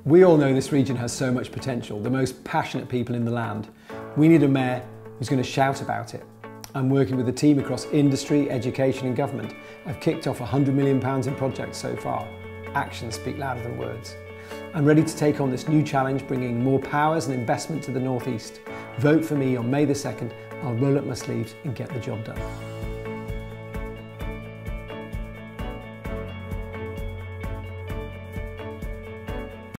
We all know this region has so much potential, the most passionate people in the land. We need a mayor who's going to shout about it. I'm working with a team across industry, education and government. I've kicked off £100 million in projects so far. Actions speak louder than words. I'm ready to take on this new challenge, bringing more powers and investment to the North East. Vote for me on May the 2nd. I'll roll up my sleeves and get the job done.